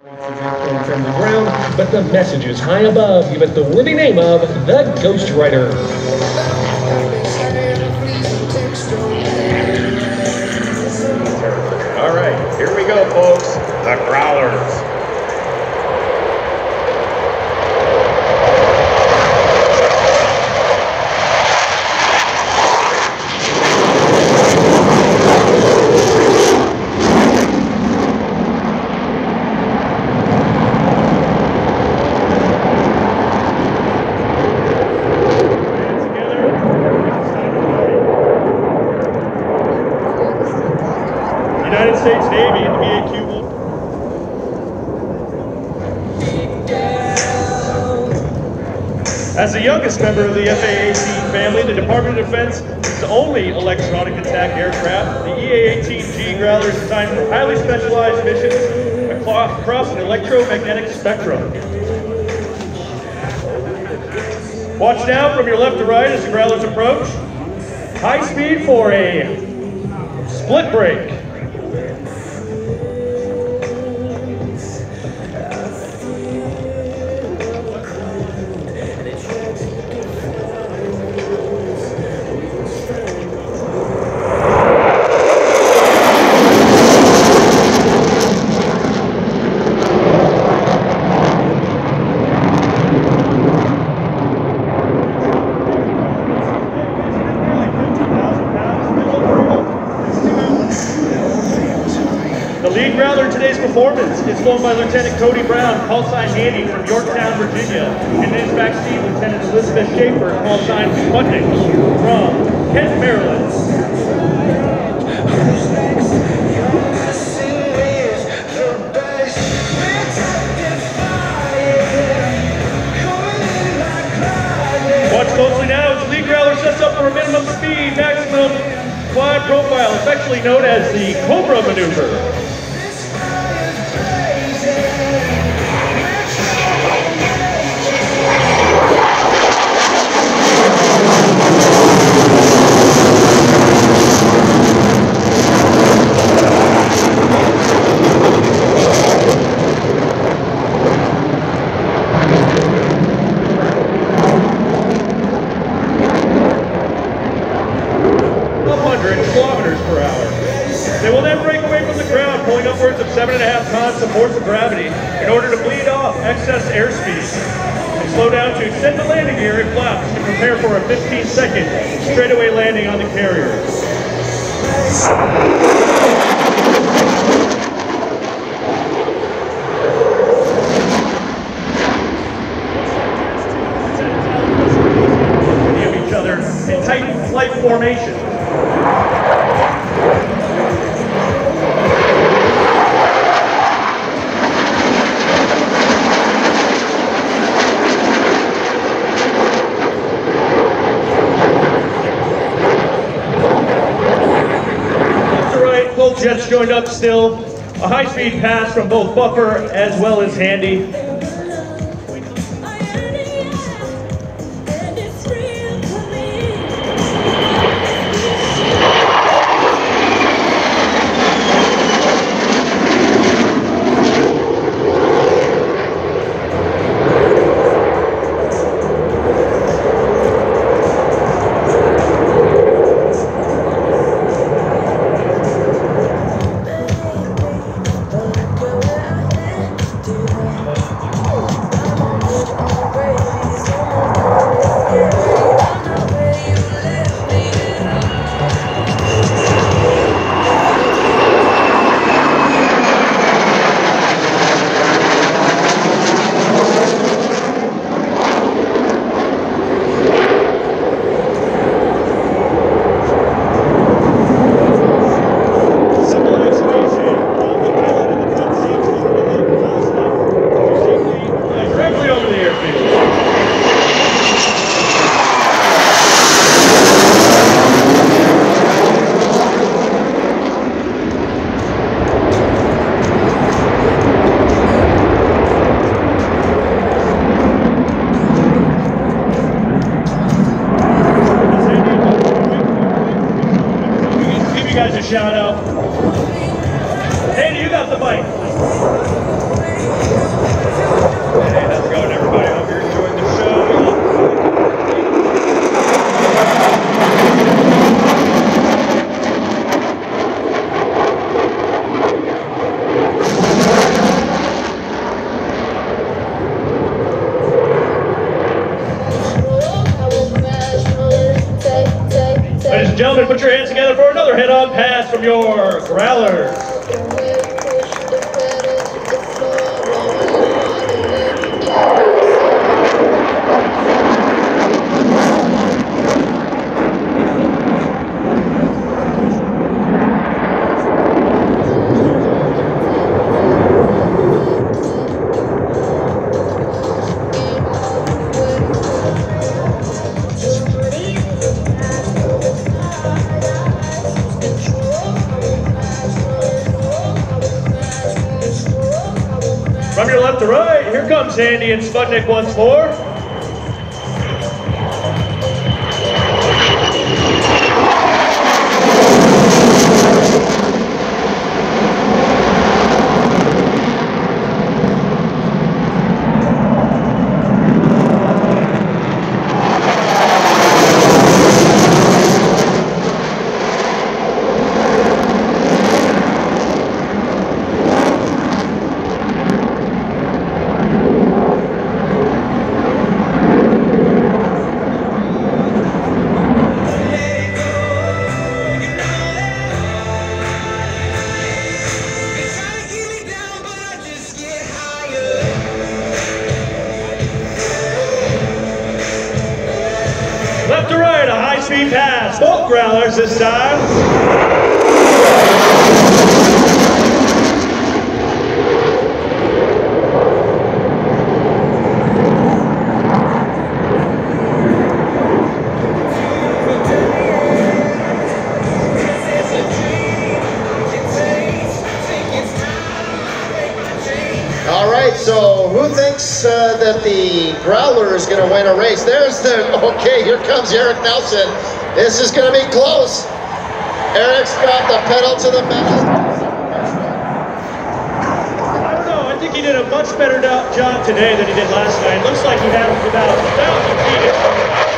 From the ground, but the messages high above give it the worthy name of the Ghost Rider. All right, here we go, folks. The Growlers. United States Navy in the VAQ will. As the youngest member of the FA-18 family, the Department of Defense is the only electronic attack aircraft. The EA-18G Growler is designed for highly specialized missions across an electromagnetic spectrum. Watch now from your left to right as the Growlers approach. High speed for a split break. The lead Growler in today's performance is flown by Lieutenant Cody Brown, callsign Handy from Yorktown, Virginia. And in his backseat, Lieutenant Elizabeth Schaefer, callsign Sputnik from Kent, Maryland. Watch closely now as the lead Growler sets up for a minimum speed, maximum climb profile, affectionately known as the Cobra maneuver. Kilometers per hour. They will then break away from the ground, pulling upwards of 7.5 tons of force of gravity in order to bleed off excess airspeed. They slow down to extend the landing gear and flaps to prepare for a 15-second straightaway landing on the carrier. Of each other in tight flight formation. Both jets joined up still. A high-speed pass from both Buffer as well as Handy. from your Growlers. From your left to right, here comes Andy and Sputnik once more. Left to right, a high-speed pass. Both Growlers this time. All right, so who thinks that the Growler is going to win a race? Okay, here comes Eric Nelson. This is going to be close. Eric's got the pedal to the metal. I don't know, I think he did a much better job today than he did last night. Looks like he had about 1,000 feet.